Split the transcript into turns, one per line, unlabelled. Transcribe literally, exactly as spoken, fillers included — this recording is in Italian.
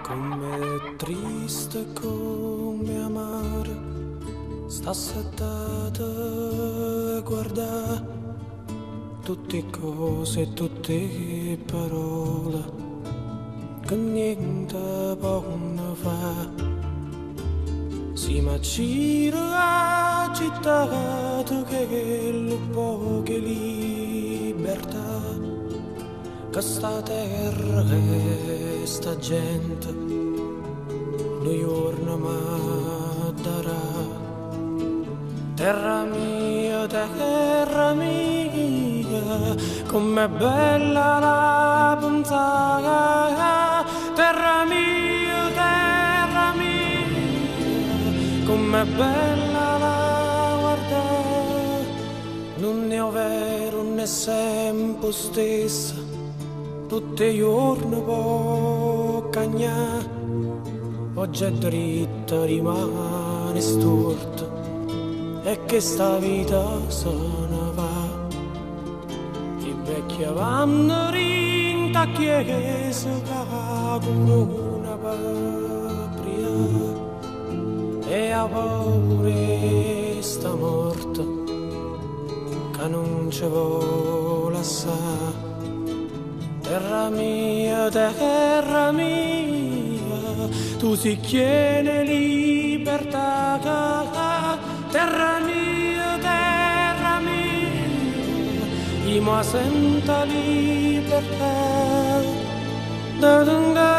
Come triste, come amare, sta settata e guarda tutte cose e tutte parole che niente possono fa. Si ma gira città che lo poche libertà, che sta terra e sta gente noi giorno ma darà. Terra mia, terra mia, com'è bella la pensata. Terra mia, terra mia, com'è bella la guardare. Non è vero, non è sempre stessa, tutti i giorni può cagnare. Oggi è dritta, rimane storta, e che sta vita se ne va. I vecchi vanno rinta a chiesa come una patria, e a paura sta morta che non ci vuole assai. Terra mia, terra mia, tu si chiede libertà. Terra mia, terra mia, io mi sento libertà. Da, da, da.